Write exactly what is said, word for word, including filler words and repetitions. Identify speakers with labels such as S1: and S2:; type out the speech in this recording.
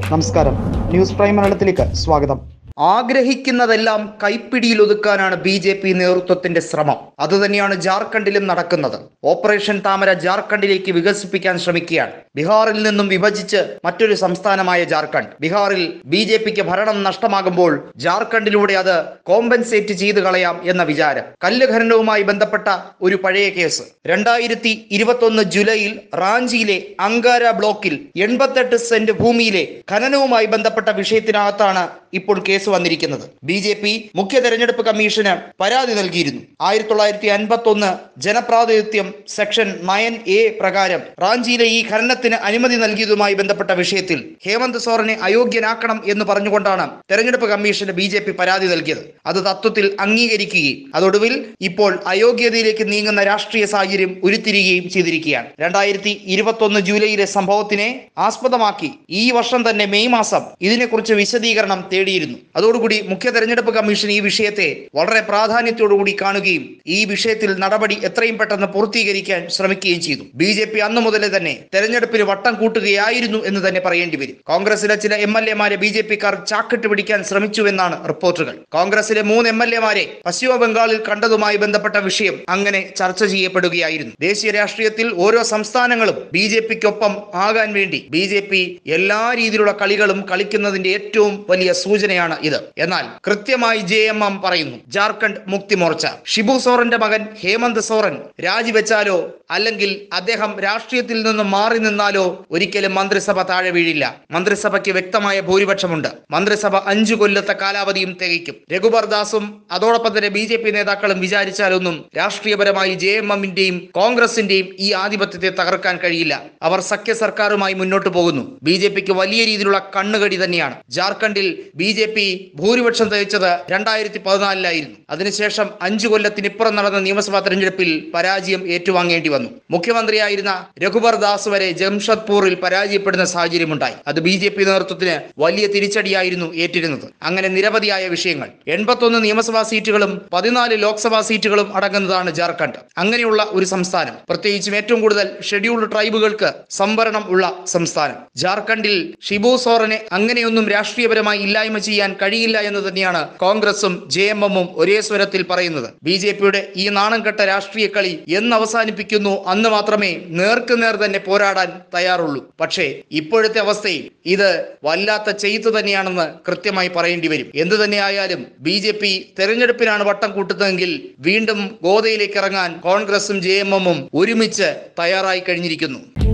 S1: നമസ്കാരം, news prime മലയാളത്തിലേക്ക് സ്വാഗതം. ആഗ്രഹിക്കുന്നതെല്ലാം കൈപ്പിടിയിൽ ഒതുക്കാനാണ് ബി ജെ പി നേതൃത്വത്തിന്റെ ശ്രമം. അതുതന്നെയാണ് ജാർഖണ്ഡിലും നടക്കുന്നത്. ഓപ്പറേഷൻ താമര ജാർഖണ്ഡിലേക്ക് വികസിപ്പിക്കാൻ ശ്രമിക്കുകയാണ്. ബീഹാറിൽ നിന്നും വിഭജിച്ച് മറ്റൊരു സംസ്ഥാനമായ ജാർഖണ്ഡ്. ബീഹാറിൽ ബി ജെ പിക്ക് ഭരണം നഷ്ടമാകുമ്പോൾ ജാർഖണ്ഡിലൂടെ അത് കോമ്പൻസേറ്റ് ചെയ്ത് കളയാം എന്ന വിചാരം. കല്ല് ഖനനവുമായി ബന്ധപ്പെട്ട ഒരു പഴയ കേസ് രണ്ടായിരത്തി ഇരുപത്തി ഒന്ന് ജൂലൈയിൽ റാഞ്ചിയിലെ അങ്കാര ബ്ലോക്കിൽ എൺപത്തെട്ട് സെന്റ് ഭൂമിയിലെ ഖനനവുമായി ബന്ധപ്പെട്ട വിഷയത്തിനകത്താണ് ഇപ്പോൾ കേസ് വന്നിരിക്കുന്നത്. ബി ജെ പി മുഖ്യ തെരഞ്ഞെടുപ്പ് കമ്മീഷന് പരാതി നൽകിയിരുന്നു. ആയിരത്തി തൊള്ളായിരത്തി അൻപത്തി ഒന്ന് ജനപ്രാതിനിധ്യം സെക്ഷൻ നയൻ എ പ്രകാരം റാഞ്ചിയിലെ ഈ ഖനനത്തിന് അനുമതി നൽകിയതുമായി ബന്ധപ്പെട്ട വിഷയത്തിൽ ഹേമന്ത് സോറനെ അയോഗ്യനാക്കണം എന്ന് പറഞ്ഞുകൊണ്ടാണ് തെരഞ്ഞെടുപ്പ് കമ്മീഷന് ബി ജെ പി പരാതി നൽകിയത്. അത് തത്വത്തിൽ അംഗീകരിക്കുകയും അതൊടുവിൽ ഇപ്പോൾ അയോഗ്യതയിലേക്ക് നീങ്ങുന്ന രാഷ്ട്രീയ സാഹചര്യം ഉരുത്തിരിയുകയും ചെയ്തിരിക്കുകയാണ്. രണ്ടായിരത്തി ഇരുപത്തി ഒന്ന് ജൂലൈയിലെ സംഭവത്തിനെ ആസ്പദമാക്കി ഈ വർഷം തന്നെ മെയ് മാസം ഇതിനെക്കുറിച്ച് വിശദീകരണം തേടിയിരുന്നു. അതോടുകൂടി മുഖ്യ തെരഞ്ഞെടുപ്പ് കമ്മീഷൻ ഈ വിഷയത്തെ വളരെ പ്രാധാന്യത്തോടുകൂടി കാണുകയും ഈ വിഷയത്തിൽ നടപടി എത്രയും പെട്ടെന്ന് പൂർത്തീകരിക്കാൻ ശ്രമിക്കുകയും ചെയ്തു. ബി ജെ പി അന്നു മുതലേ തന്നെ തെരഞ്ഞെടുപ്പിന് വട്ടം കൂട്ടുകയായിരുന്നു എന്ന് തന്നെ പറയേണ്ടി വരും. കോൺഗ്രസിലെ ചില എം എൽ എമാരെ ബി ജെ പിക്കാർ ചാക്കിട്ട് പിടിക്കാൻ ശ്രമിച്ചുവെന്നാണ് റിപ്പോർട്ടുകൾ. കോൺഗ്രസിലെ മൂന്ന് എം എൽ എമാരെ പശ്ചിമ ബംഗാളിൽ കണ്ടതുമായി ബന്ധപ്പെട്ട വിഷയം അങ്ങനെ ചർച്ച ചെയ്യപ്പെടുകയായിരുന്നു. ദേശീയ രാഷ്ട്രീയത്തിൽ ഓരോ സംസ്ഥാനങ്ങളും ബി ജെ പിക്കൊപ്പം ആകാൻ വേണ്ടി ബി ജെ പി എല്ലാ രീതിയിലുള്ള കളികളും കളിക്കുന്നതിന്റെ ഏറ്റവും വലിയ സൂചനയാണ് ഇത്. എന്നാൽ കൃത്യമായി ജെ എം എം പറയുന്നു, ജാർഖണ്ഡ് മുക്തി മോർച്ച ഷിബു സോറന്റെ മകൻ ഹേമന്ത് സോറൻ രാജിവെച്ചാലോ അല്ലെങ്കിൽ അദ്ദേഹം രാഷ്ട്രീയത്തിൽ നിന്നും മാറി നിന്നാലോ ഒരിക്കലും മന്ത്രിസഭ താഴെ വീഴില്ല. മന്ത്രിസഭയ്ക്ക് വ്യക്തമായ ഭൂരിപക്ഷമുണ്ട്. മന്ത്രിസഭ അഞ്ചു കൊല്ലത്തെ കാലാവധിയും തികയ്ക്കും. രഘുബർ ദാസും അതോടൊപ്പം തന്നെ ബി ജെ പി നേതാക്കളും വിചാരിച്ചാലൊന്നും രാഷ്ട്രീയപരമായി ജെ എം എമ്മിന്റെയും കോൺഗ്രസിന്റെയും ഈ ആധിപത്യത്തെ തകർക്കാൻ കഴിയില്ല. അവർ സഖ്യ സർക്കാരുമായി മുന്നോട്ട് പോകുന്നു. ബി ജെ പിക്ക് വലിയ രീതിയിലുള്ള കണ്ണുകടി തന്നെയാണ്. ജാർഖണ്ഡിൽ ബി ജെ പി ഭൂരിപക്ഷം തെളിയിച്ചത് രണ്ടായിരത്തി പതിനാലിലായിരുന്നു. അതിനുശേഷം അഞ്ചു കൊല്ലത്തിനിപ്പുറം നടന്ന നിയമസഭാ തെരഞ്ഞെടുപ്പിൽ പരാജയം ഏറ്റുവാങ്ങേണ്ടി വന്നു. മുഖ്യമന്ത്രിയായിരുന്ന രഘുബർ ദാസ് വരെ ജംഷഡ്പൂരിൽ പരാജയപ്പെടുന്ന സാഹചര്യമുണ്ടായി. അത് ബി ജെ പി നേതൃത്വത്തിന് വലിയ തിരിച്ചടിയായിരുന്നു ഏറ്റിരുന്നത്. അങ്ങനെ നിരവധിയായ വിഷയങ്ങൾ. എൺപത്തൊന്ന് നിയമസഭാ സീറ്റുകളും പതിനാല് ലോക്സഭാ സീറ്റുകളും അടങ്ങുന്നതാണ് ജാർഖണ്ഡ്. അങ്ങനെയുള്ള ഒരു സംസ്ഥാനം, പ്രത്യേകിച്ചും ഏറ്റവും കൂടുതൽ ഷെഡ്യൂൾഡ് ട്രൈബുകൾക്ക് സംവരണം ഉള്ള സംസ്ഥാനം. ജാർഖണ്ഡിൽ ഷിബു സോറനെ അങ്ങനെയൊന്നും രാഷ്ട്രീയപരമായി ഇല്ലായ്മ ചെയ്യാൻ കഴിയില്ല എന്ന് തന്നെയാണ് കോൺഗ്രസും ജെ എം എമ്മും ഒരേ സ്വരത്തിൽ പറയുന്നത്. ബി ജെ പിയുടെ ഈ നാണം കെട്ട രാഷ്ട്രീയ കളി എന്ന് അവസാനിപ്പിക്കുന്നു അന്ന് മാത്രമേ നേർക്ക് നേർ തന്നെ പോരാടാൻ തയ്യാറുള്ളൂ. പക്ഷേ ഇപ്പോഴത്തെ അവസ്ഥയിൽ ഇത് വല്ലാത്ത ചെയ്തു തന്നെയാണെന്ന് കൃത്യമായി പറയേണ്ടി വരും. എന്തു തന്നെയായാലും ബി ജെ പി തെരഞ്ഞെടുപ്പിനാണ് വട്ടം കൂട്ടുന്നതെങ്കിൽ വീണ്ടും ഗോതയിലേക്ക് ഇറങ്ങാൻ കോൺഗ്രസും ജെ എം എമ്മും ഒരുമിച്ച് തയ്യാറായി കഴിഞ്ഞിരിക്കുന്നു.